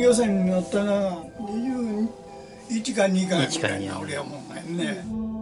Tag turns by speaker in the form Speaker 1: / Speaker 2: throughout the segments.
Speaker 1: 漁船に乗ったら21か2かぐらいな俺は思うね。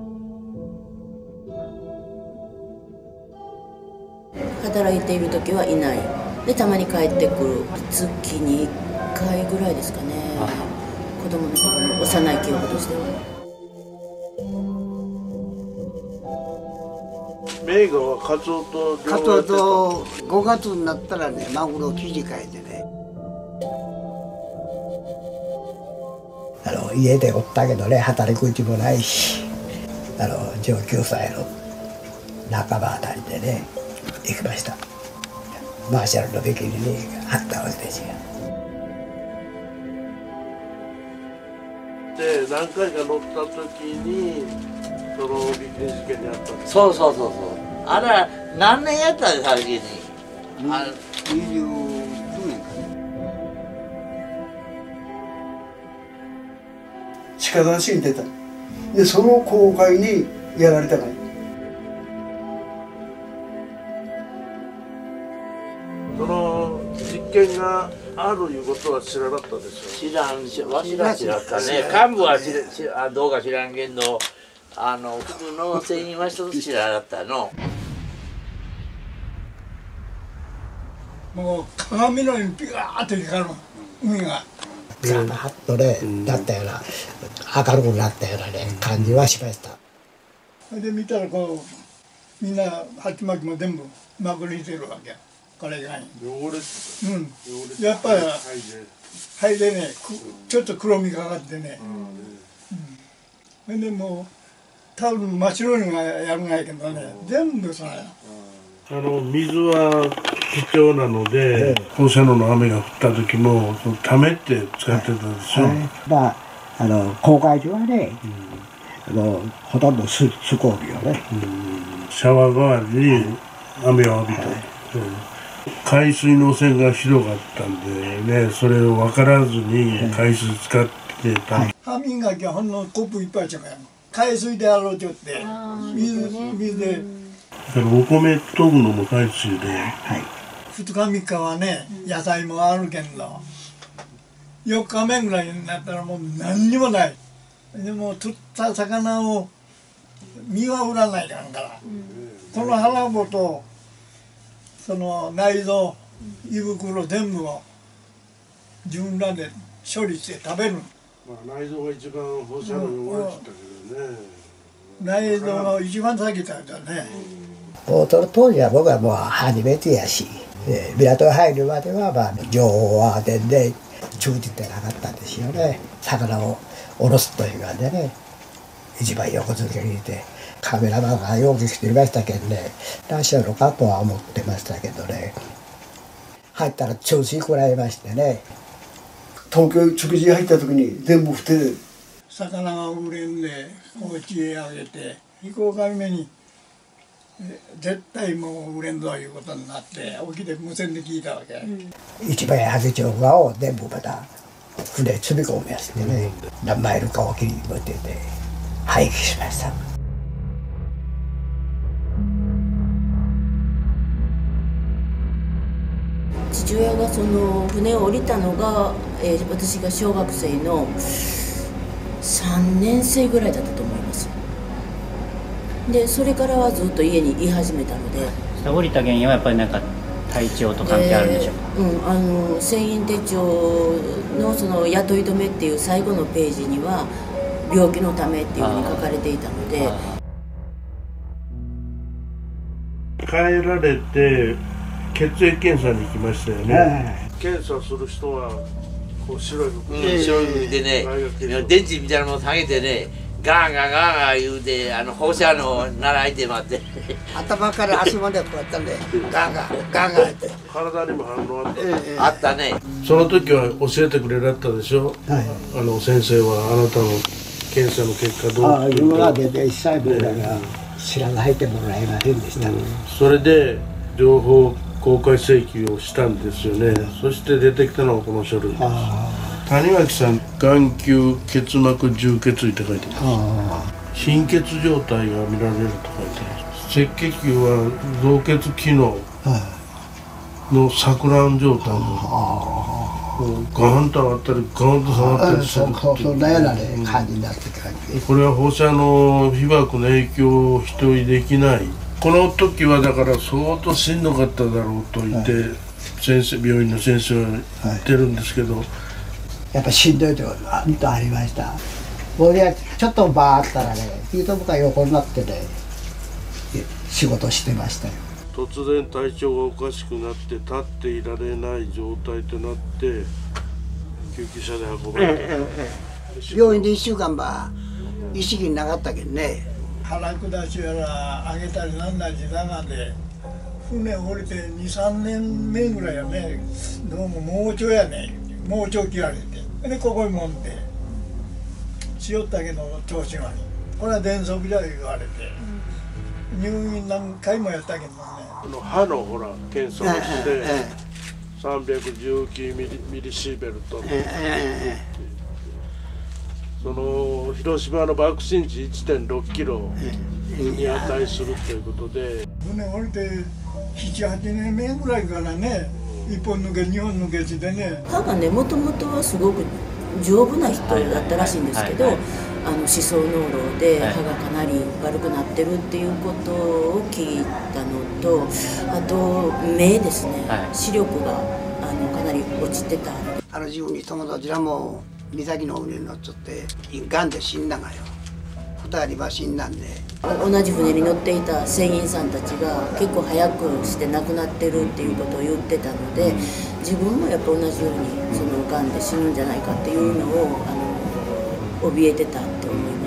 Speaker 2: 働いている時はいないで、たまに帰ってくる。月に1回ぐらいですかね。子供の頃の幼い記憶としては。
Speaker 3: 名画はカツオと
Speaker 4: カツオと5月になったらね、マグロ切り替えてね。
Speaker 5: 家でおったけどね、働くうちもないし、上級生の仲間あたりでね行きました。マーシャルのビキニにあったわけですよ。
Speaker 3: で何回か乗った時にそのビキニ事件にあったんです。
Speaker 6: そうそうそうそう。あれ何年やったんですか、ビキニ。
Speaker 4: 29年かね。
Speaker 7: 近田市に出た。でその航海にやられたから。
Speaker 3: その実験があるいうことは知らなかったでしょ。
Speaker 6: 知らんし、わしら知らったね。幹部はどうか知らんけど、普通の船員は一つ知らなかったの。
Speaker 1: もう鏡のようにピカーッと光る海が。
Speaker 5: ガーッとね、なったような、明るくなったようなね感じはしました。
Speaker 1: それで見たらこうみんな鉢巻きも全部まくりついてるわけや。これが
Speaker 3: 汚れて
Speaker 1: やっぱり灰でね、ちょっと黒みがかってね。それでもうタオル真っ白いのがやるんやけどね、全部そうや。
Speaker 3: 水は貴重なので、放射能の雨が降った時もためって使ってたでしょ。
Speaker 5: 航海中はね、ほとんど素工業ね。
Speaker 3: シャワー代わりに雨を浴びた。海水の汚染がひどかったんでね、それを分からずに海水使ってた。
Speaker 1: 歯磨きはほんのコップいっぱいちゃうから、海水でやろうとって水で。
Speaker 3: お米研ぐのも海水で。
Speaker 1: 2日3日はね、野菜もあるけんど、4日目ぐらいになったらもう何にもない。でも取った魚を身は売らないかんから、この腹ごとその内臓胃袋全部を自分らで処理して食べる。
Speaker 3: 内臓が一番放射能弱いって言ったけどね。
Speaker 1: 内臓が一番先だったね。
Speaker 5: その当時は僕はもう初めてやし、港に入るまでは情報は全然通じてなかったんですよね。魚を下ろすというかでね、一番横付けにいてカメラマンがよく来ていましたけどね、何しようのかとは思ってましたけどね、入ったら調子食らいましてね。
Speaker 7: 東京食事に入った時に全部振って
Speaker 1: 魚が売れんでお家へあげて、飛行回目に絶対もう売れんぞいうことになって沖で無線で聞いたわけ。
Speaker 5: 一番白鳥画を全部また船積み込みやしてね、何マイルか沖に持ってて廃棄しました。
Speaker 2: 父親がその船を降りたのが、私が小学生の3年生ぐらいだったと思います。でそれからはずっと家にい始めたので。
Speaker 8: 降りた原因はやっぱりなんか体調と関係あるんでしょうか。
Speaker 2: 船員手帳のその雇い止めっていう最後のページには病気のためっていうふうに書かれていたので。
Speaker 3: 帰られて血液検査に行きましたよね。検査する人はこう白い服、
Speaker 6: 白い服でね、電池みたいなもの下げてね、ガーガーガーガー言うて放射能習いて待って。
Speaker 4: 頭から足までこうやったんで、ガンガンガンガンって。
Speaker 3: 体にも反応あった。
Speaker 6: あったね。
Speaker 3: その時は教えてくれられたでしょ。先生はあなたの検査の結果どう。
Speaker 5: 今までで一切僕らが知らないてもらえませんでした。
Speaker 3: それで情報公開請求をしたんですよね。そして出てきたのがこの書類です。谷垣さん、眼球結膜充血って書いてます。貧血状態が見られると書いてます。赤血球は造血機能の錯乱状態ガーンと上がったりガーンと下がったりする
Speaker 5: そんなようなね感じになってきた。
Speaker 3: これは放射能被曝の影響を一人できない。この時はだから相当しんどかっただろうと言って、病院の先生は言ってるんですけど、
Speaker 5: やっぱしんどいところがありました。僕はちょっとバーったらね、ヒート部が横になってね仕事してましたよ。
Speaker 3: 突然体調がおかしくなって立っていられない状態となって救急車で運ばれた。
Speaker 4: 病院で1週間ば意識なかったけんね。
Speaker 1: 腹下しやら上げたりなんだりだがで船降りて2、3年目ぐらいやね、どうも盲腸やね、盲腸切られて、でここにもんでしよったけど調子が悪い、これは喘息じゃ言われて、入院何回もやったけどね。
Speaker 3: 歯のほら検査をして319ミリシーベルト、その広島の爆心地 1.6 キロに値するということで、
Speaker 1: 船降りて7、8年目ぐらいからね、1本抜け2本抜けしてね。
Speaker 2: 歯がね、もともとはすごく丈夫な人だったらしいんですけど、歯槽膿漏で歯がかなり悪くなってるっていうことを聞いたのと、あと目ですね、視力がかなり落ちてた。
Speaker 4: 自分に友達らも岬の船に乗っちゃってがんで死んだがよ。2人は死んだんで、
Speaker 2: 同じ船に乗っていた船員さんたちが結構早くして亡くなってるっていうことを言ってたので、自分もやっぱ同じようにそのがんで死ぬんじゃないかっていうのを怯えてたと思います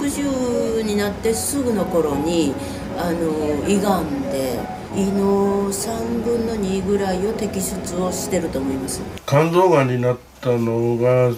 Speaker 2: 。60になってすぐの頃に胃がんで胃の3分の2ぐらいを摘出をしてると思います。
Speaker 3: 肝臓がんになったのが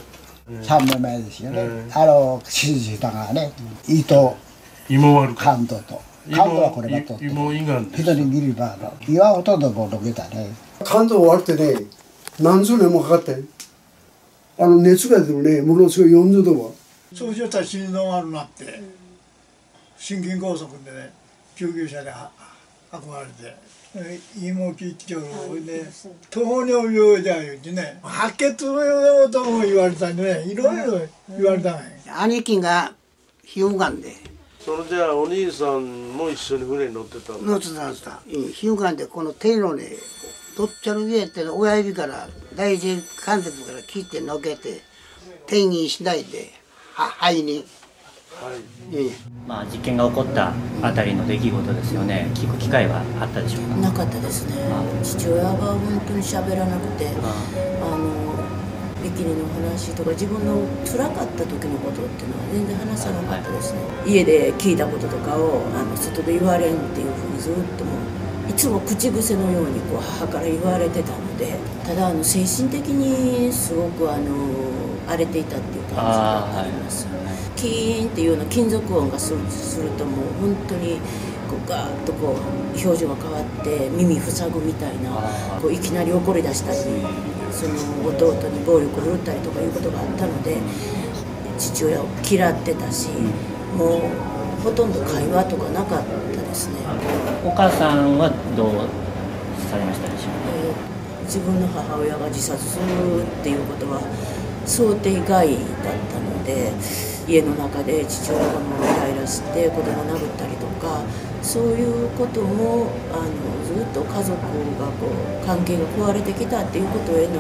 Speaker 5: 3年前ですよね。手術したからね、胃と肝臓と。肝臓はこれが取って、
Speaker 3: 芋胃がんです。
Speaker 5: 一人ギリバーの胃はほとんどもう抜けたね。
Speaker 7: 肝臓悪くてね、何十年もかかって、熱が出てもね、ものすごい40度は。
Speaker 1: そうしたら心臓悪くなって、心筋梗塞でね、救急車で運ばれて、胃も切っちゃうで、糖尿病じゃ言うてね、白血病とも言われたんでね、いろいろ言われたんや。
Speaker 4: 兄貴が皮膚がんで。
Speaker 3: それじゃあお兄さんも一緒に船に乗ってたの？
Speaker 4: 乗ってたんですか。皮膚がんでこの手のね、どっちゃの上って親指から第一関節から切ってのけて転移しないで肺に。
Speaker 8: まあ実験が起こったあたりの出来事ですよね。聞く機会はあったでしょうか？
Speaker 2: なかったですね。父親が本当に喋らなくて、ビキニの話とか自分の辛かった時のことっていうのは全然話さなかったですね。家で聞いたこととかを外で言われんっていうふうにずっともういつも口癖のように母から言われてたので、ただ精神的にすごく荒れていたっていう感じがあります。キーンっていうような金属音がするともう本当にガーッと表情が変わって耳塞ぐみたいな、いきなり怒り出したり、その弟に暴力を振るったりとかいうことがあったので、父親を嫌ってたし、もうほとんど会話とかなかったですね。
Speaker 8: お母さんはどうされましたでしょうか？
Speaker 2: 自分の母親が自殺するっていうことは想定外だったので、家の中で父親がもうイライラして子供を殴ったりとか、そういうこともずっと家族が関係が壊れてきたっていうことへの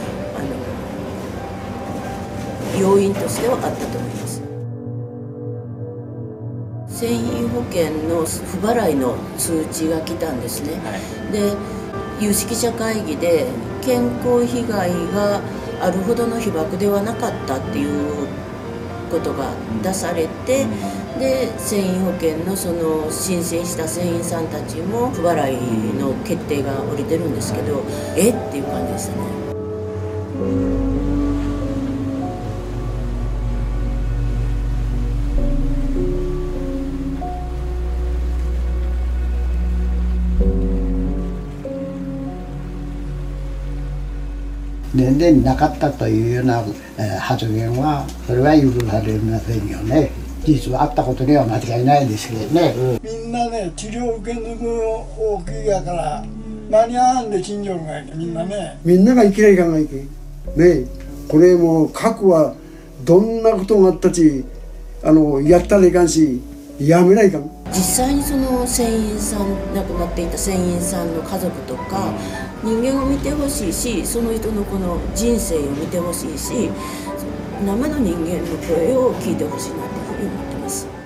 Speaker 2: 要因としてはあったと思います。船員保険の不払いの通知が来たんですね。で、有識者会議で健康被害があるほどの被爆ではなかったっていうことが出されて、で船員保険のその申請した船員さんたちも不払いの決定が下りてるんですけど、えっていう感じでしたね。
Speaker 5: 年齢になかったというような発言は、それは許されませんよね。事実はあったことには間違いないですけどね。
Speaker 1: みんなね、治療受け抜く大きいやから間に合わんで死んじゃうがいけ、みんなね。
Speaker 7: みんなが生きないかんがいけ。 ね、これも核はどんなことがあったちやったらいかんしやめないかん。
Speaker 2: 実際にその船員さん、亡くなっていた船員さんの家族とか人間を見てほしいし、その人のこの人生を見てほしいし、生の人間の声を聞いてほしいなというふうに思ってます。